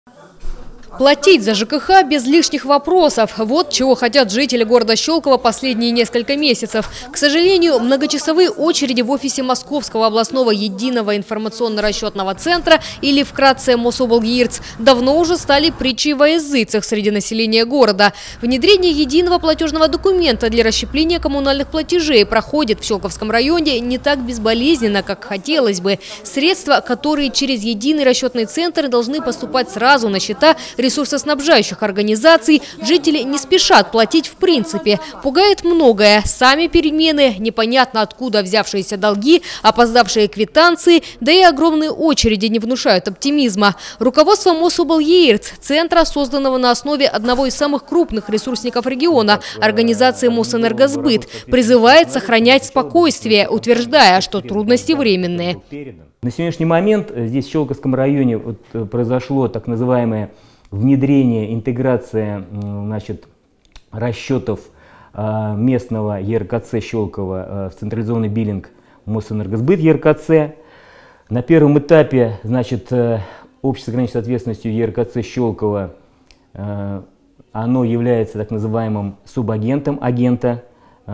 Платить за ЖКХ без лишних вопросов. Вот чего хотят жители города Щелково последние несколько месяцев. К сожалению, многочасовые очереди в офисе Московского областного единого информационно-расчетного центра, или вкратце Мособлгирц, давно уже стали притчей во языцах среди населения города. Внедрение единого платежного документа для расщепления коммунальных платежей проходит в Щелковском районе не так безболезненно, как хотелось бы. Средства, которые через единый расчетный центр должны поступать сразу на счета ресурсоснабжающих организаций, жители не спешат платить в принципе. Пугает многое. Сами перемены, непонятно откуда взявшиеся долги, опоздавшие квитанции, да и огромные очереди не внушают оптимизма. Руководство Мособлгирц, центра, созданного на основе одного из самых крупных ресурсников региона, организации Мосэнергосбыт, призывает сохранять спокойствие, утверждая, что трудности временные. На сегодняшний момент здесь в Щелковском районе произошло так называемое внедрение, интеграция расчетов местного ЕРКЦ Щелково в централизованный биллинг Мосэнергосбыт ЕРКЦ. На первом этапе общество с ограниченной ответственностью ЕРКЦ Щелково, оно является так называемым субагентом агента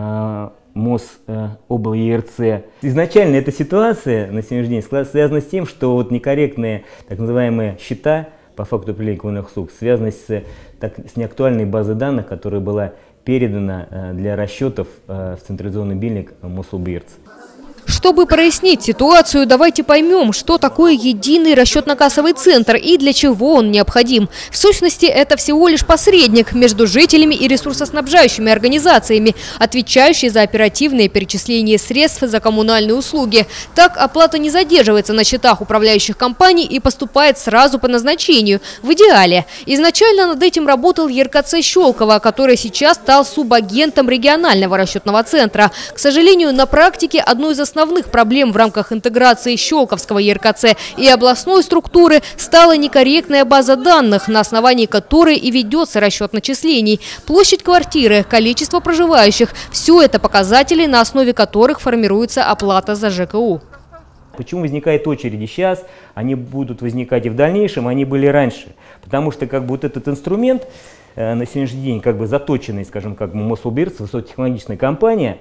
Мособлгирц. Изначально эта ситуация на сегодняшний день связана с тем, что некорректные так называемые счета по факту определения коммунальных услуг связаны с неактуальной базой данных, которая была передана для расчетов в централизованный биллинг Мособлгирц. Чтобы прояснить ситуацию, давайте поймем, что такое единый расчетно-кассовый центр и для чего он необходим. В сущности, это всего лишь посредник между жителями и ресурсоснабжающими организациями, отвечающий за оперативное перечисление средств за коммунальные услуги. Так оплата не задерживается на счетах управляющих компаний и поступает сразу по назначению, в идеале. Изначально над этим работал ЕРКЦ Щелково, который сейчас стал субагентом регионального расчетного центра. К сожалению, на практике одной из основных проблем в рамках интеграции Щелковского ЕРКЦ и областной структуры стала некорректная база данных, на основании которой и ведется расчет начислений. Площадь квартиры, количество проживающих – все это показатели, на основе которых формируется оплата за ЖКУ. Почему возникают очереди сейчас, они будут возникать и в дальнейшем, они были раньше. Потому что вот этот инструмент на сегодняшний день заточенный, скажем, Мособлгирц, высокотехнологичная компания,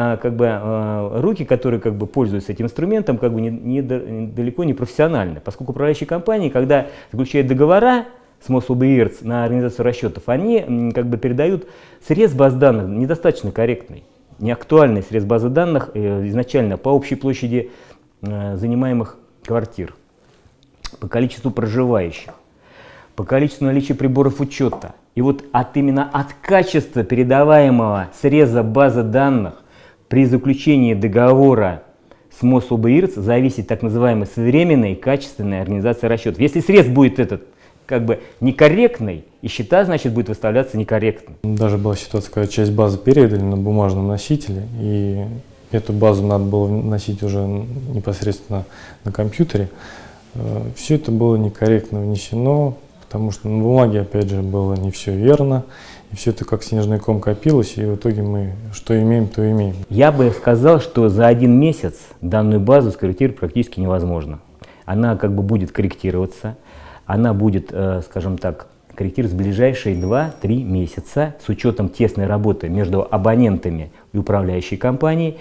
руки, которые пользуются этим инструментом, далеко не профессиональны. Поскольку управляющие компании, когда заключают договора с Мособлгирц на организацию расчетов, они передают срез баз данных недостаточно корректный, неактуальный срез базы данных изначально по общей площади занимаемых квартир, по количеству проживающих, по количеству наличия приборов учета. И именно от качества передаваемого среза базы данных при заключении договора с Мособлгирц зависит так называемая своевременная и качественная организация расчетов. Если срез будет этот некорректный, и счета, будет выставляться некорректно. Даже была ситуация, когда часть базы передали на бумажном носителе, и эту базу надо было вносить уже непосредственно на компьютере. Все это было некорректно внесено, потому что на бумаге, опять же, было не все верно, и все это как снежный ком копилось, и в итоге мы что имеем, то имеем. Я бы сказал, что за один месяц данную базу скорректировать практически невозможно. Она будет корректироваться, она будет, скажем так, корректироваться в ближайшие 2-3 месяца с учетом тесной работы между абонентами и управляющей компанией,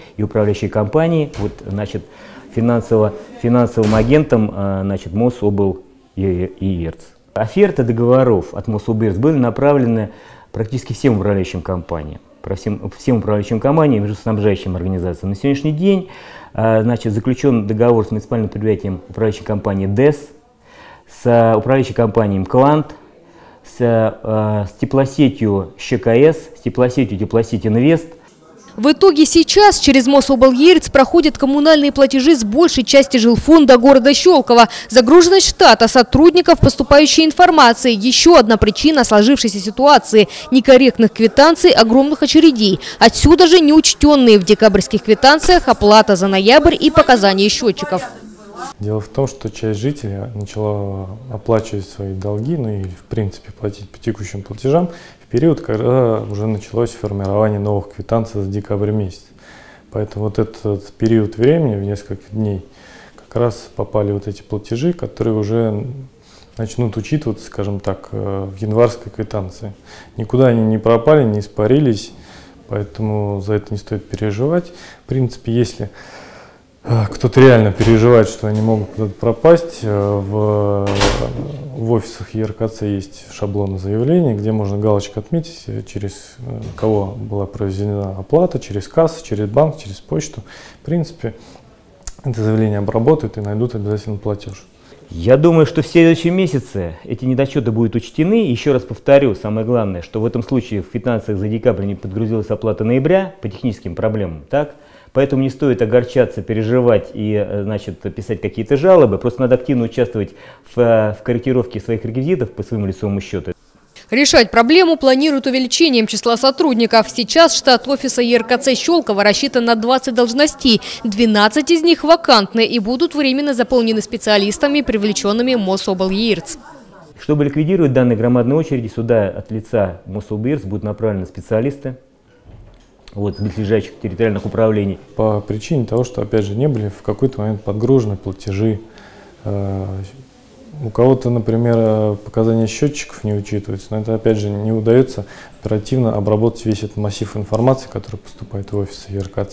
финансовым агентом, Мособлгирц. Оферты договоров от Мособлгирц были направлены практически всем управляющим компаниям, всем управляющим компаниям и снабжающим организациям. На сегодняшний день заключен договор с муниципальным предприятием управляющей компании ДЭС, с управляющей компанией Клант, с теплосетью ЩКС, с теплосетью Теплосеть Инвест. В итоге сейчас через Мособлгирц проходят коммунальные платежи с большей части жилфонда города Щелково. Загруженность штата сотрудников, поступающей информации. Еще одна причина сложившейся ситуации – некорректных квитанций, огромных очередей. Отсюда же неучтенные в декабрьских квитанциях оплата за ноябрь и показания счетчиков. Дело в том, что часть жителей начала оплачивать свои долги, и в принципе платить по текущим платежам в период, когда уже началось формирование новых квитанций за декабрь месяц. Поэтому этот период времени, в несколько дней, как раз попали эти платежи, которые уже начнут учитываться, скажем так, в январской квитанции. Никуда они не пропали, не испарились, поэтому за это не стоит переживать. В принципе, если кто-то реально переживает, что они могут куда-то пропасть, в офисах ЕРКЦ есть шаблоны заявления, где можно галочку отметить, через кого была произведена оплата, через кассу, через банк, через почту. В принципе, это заявление обработают и найдут обязательно платеж. Я думаю, что в следующем месяце эти недочеты будут учтены. Еще раз повторю, самое главное, что в этом случае в квитанциях за декабрь не подгрузилась оплата ноября по техническим проблемам. Так? Поэтому не стоит огорчаться, переживать и, значит, писать какие-то жалобы. Просто надо активно участвовать в корректировке своих реквизитов по своему лицевому счету. Решать проблему планируют увеличением числа сотрудников. Сейчас штат офиса ЕРКЦ Щелково рассчитан на 20 должностей. 12 из них вакантны и будут временно заполнены специалистами, привлеченными Мособлъ-ЕИРЦ. Чтобы ликвидировать данные громадные очереди, сюда от лица Мособлъ-ЕИРЦ будут направлены специалисты с близлежащих территориальных управлений. По причине того, что, опять же, не были в какой-то момент подгружены платежи. У кого-то, например, показания счетчиков не учитываются, но это, опять же, не удается оперативно обработать весь этот массив информации, который поступает в офис ЕРКЦ.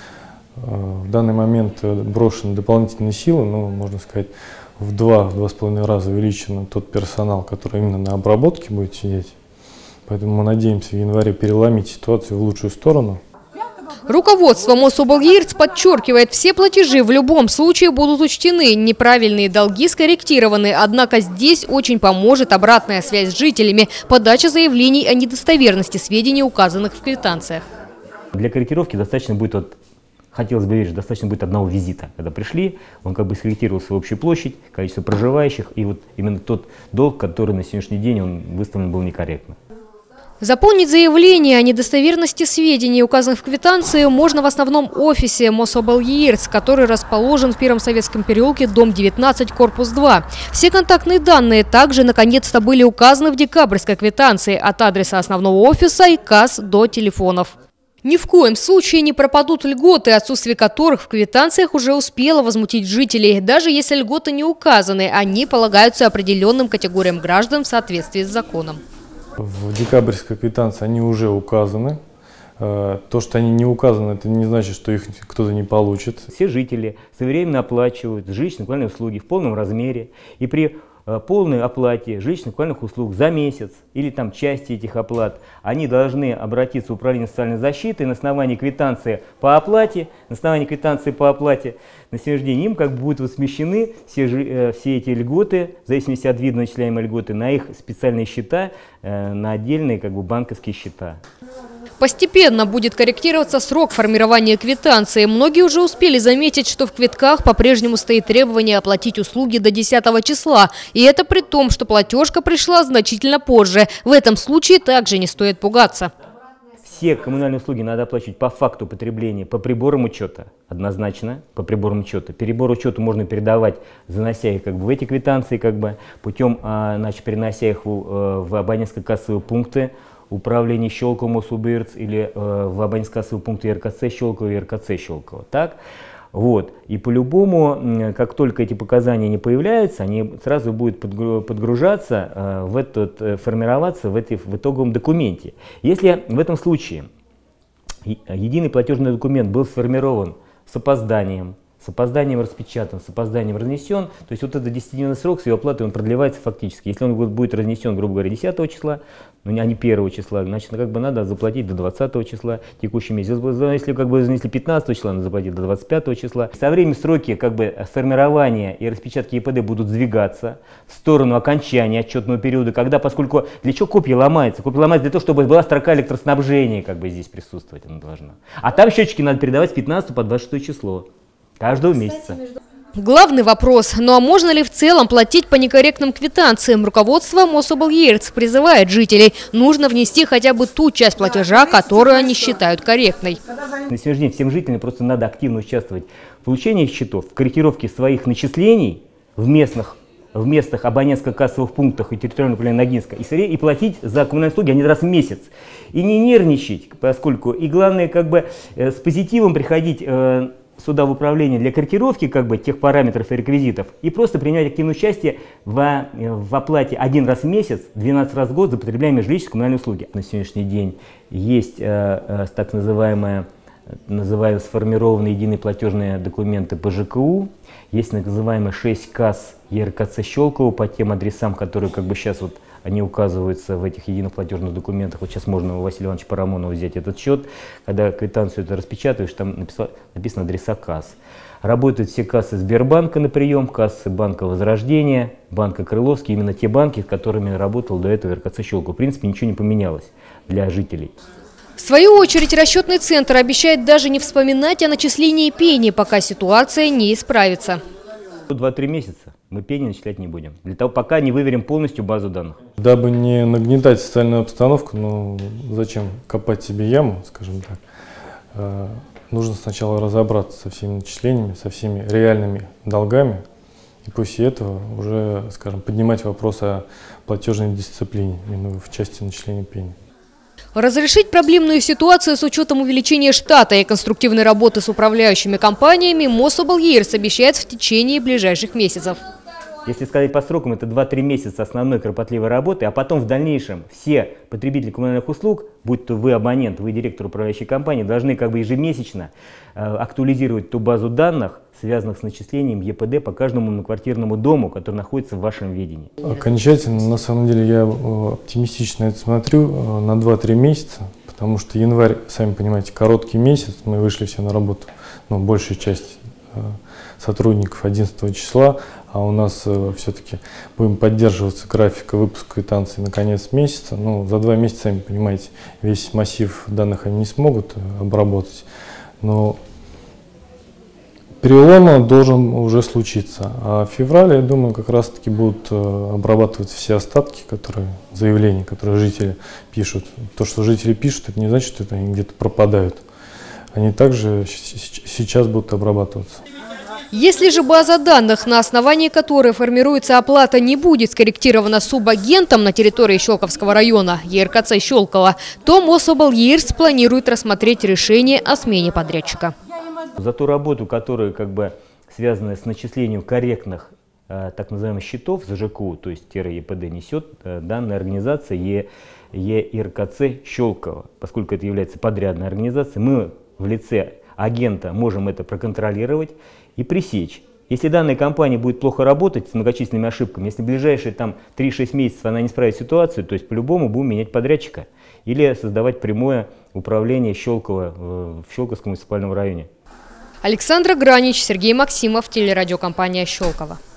В данный момент брошены дополнительные силы, можно сказать, в 2–2,5 раза увеличен тот персонал, который именно на обработке будет сидеть. Поэтому мы надеемся в январе переломить ситуацию в лучшую сторону. Руководство Мособлъ-ЕИРЦ подчеркивает, все платежи в любом случае будут учтены, неправильные долги скорректированы. Однако здесь очень поможет обратная связь с жителями, подача заявлений о недостоверности сведений, указанных в квитанциях. Для корректировки достаточно будет, хотелось бы верить, достаточно будет одного визита. Когда пришли, он как бы скорректировал свою общую площадь, количество проживающих и именно тот долг, который на сегодняшний день он выставлен был некорректно. Заполнить заявление о недостоверности сведений, указанных в квитанции, можно в основном офисе Мособлъ-ЕИРЦ, который расположен в Первом Советском переулке, дом 19, корпус 2. Все контактные данные также наконец-то были указаны в декабрьской квитанции от адреса основного офиса и касс до телефонов. Ни в коем случае не пропадут льготы, отсутствие которых в квитанциях уже успело возмутить жителей. Даже если льготы не указаны, они полагаются определенным категориям граждан в соответствии с законом. В декабрьской квитанции они уже указаны. То, что они не указаны, это не значит, что их кто-то не получит. Все жители своевременно оплачивают жилищно-коммунальные услуги в полном размере. И при полной оплате жилищно-коммунальных услуг за месяц или там части этих оплат, они должны обратиться в управление социальной защиты на основании квитанции по оплате. На сегодняшний день им как бы будут возмещены все эти льготы, в зависимости от вида начисляемой льготы, на их специальные счета, на отдельные как бы банковские счета. Постепенно будет корректироваться срок формирования квитанции. Многие уже успели заметить, что в квитках по-прежнему стоит требование оплатить услуги до 10 числа. И это при том, что платежка пришла значительно позже. В этом случае также не стоит пугаться. Все коммунальные услуги надо оплачивать по факту потребления, по приборам учета. Однозначно, по приборам учета. Перебор учета можно передавать, занося их как бы в эти квитанции, как бы, путем, перенося их в абонентско-кассовые пункты управления Щелково Мособлъ-ЕИРЦ или в абонентско-кассовые пункты ЕРКЦ Щелково и ЕРКЦ Щелково. Так? И по-любому, как только эти показания не появляются, они сразу будут подгружаться, формироваться в итоговом документе. Если в этом случае единый платежный документ был сформирован с опозданием распечатан, с опозданием разнесен, то есть вот этот 10-дневный срок с его оплатой он продлевается фактически. Если он будет разнесен, грубо говоря, 10 числа, а не 1 числа, значит, как бы надо заплатить до 20 числа текущий месяц. Если как бы разнесли 15 числа, надо заплатить до 25 числа. Со временем сроки как бы формирования и распечатки ЕПД будут сдвигаться в сторону окончания отчетного периода, поскольку для чего копия ломается? Копия ломается для того, чтобы была строка электроснабжения, как бы здесь присутствовать она должна. А там счетчики надо передавать с 15 по 26 число. Каждого месяца. Главный вопрос. Ну а можно ли в целом платить по некорректным квитанциям? Руководство Мособлъ-ЕИРЦ призывает жителей. Нужно внести хотя бы ту часть платежа, которую они считают корректной. На сегодняшний день всем жителям просто надо активно участвовать в получении счетов, в корректировке своих начислений в местных абонентско-кассовых пунктах и территориальном управлении Ногинска и платить за коммунальные услуги один раз в месяц. И не нервничать, поскольку, и главное, как бы с позитивом приходить суда в управлении для корректировки как бы тех параметров и реквизитов и просто принимать активное участие в оплате 1 раз в месяц, 12 раз в год за потребляемые жилищные и коммунальные услуги. На сегодняшний день есть так называемые сформированные единые платежные документы по ЖКУ, есть так называемые 6 касс ЕРКЦ Щелково по тем адресам, которые как бы сейчас вот они указываются в этих единых платежных документах. Вот сейчас можно у Василия Ивановича Парамонова взять этот счет. Когда квитанцию это распечатаешь, там написано адреса касс. Работают все кассы Сбербанка на прием, кассы Банка Возрождения, Банка Крыловский. Именно те банки, с которыми работал до этого РКЦ Щелково. В принципе, ничего не поменялось для жителей. В свою очередь, расчетный центр обещает даже не вспоминать о начислении пени, пока ситуация не исправится. 2-3 месяца мы пени начислять не будем, для того, пока не выверим полностью базу данных. Дабы не нагнетать социальную обстановку, ну зачем копать себе яму, скажем так, нужно сначала разобраться со всеми начислениями, со всеми реальными долгами, и после этого уже, скажем, поднимать вопрос о платежной дисциплине именно в части начисления пени. Разрешить проблемную ситуацию с учетом увеличения штата и конструктивной работы с управляющими компаниями Мособлгейрс обещает в течение ближайших месяцев. Если сказать по срокам, это 2-3 месяца основной кропотливой работы, а потом в дальнейшем все потребители коммунальных услуг, будь то вы абонент, вы директор управляющей компании, должны как бы ежемесячно актуализировать ту базу данных, связанных с начислением ЕПД по каждому многоквартирному дому, который находится в вашем ведении. Окончательно, на самом деле, я оптимистично это смотрю на 2-3 месяца, потому что январь, сами понимаете, короткий месяц, мы вышли все на работу, но большая часть сотрудников 11 числа, а у нас все-таки будем поддерживаться графика выпуска квитанций на конец месяца. Ну, за 2 месяца, сами понимаете, весь массив данных они не смогут обработать, но перелом должен уже случиться. А в феврале, я думаю, как раз-таки будут обрабатывать все остатки, заявления, которые жители пишут. То, что жители пишут, это не значит, что они где-то пропадают. Они также сейчас будут обрабатываться. Если же база данных, на основании которой формируется оплата, не будет скорректирована субагентом на территории Щелковского района ЕРКЦ Щелково, то Мособлгейрс планирует рассмотреть решение о смене подрядчика. За ту работу, которая как бы связана с начислением корректных так называемых счетов за ЖКУ, то есть ЕПД, несет данная организация ЕРКЦ Щелково. Поскольку это является подрядной организацией, мы в лице агента можем это проконтролировать и пресечь. Если данная компания будет плохо работать с многочисленными ошибками, если в ближайшие 3-6 месяцев она не справит ситуацию, то есть по-любому будем менять подрядчика или создавать прямое управление Щелково в Щелковском муниципальном районе. Александра Гранич, Сергей Максимов, телерадиокомпания «Щелково».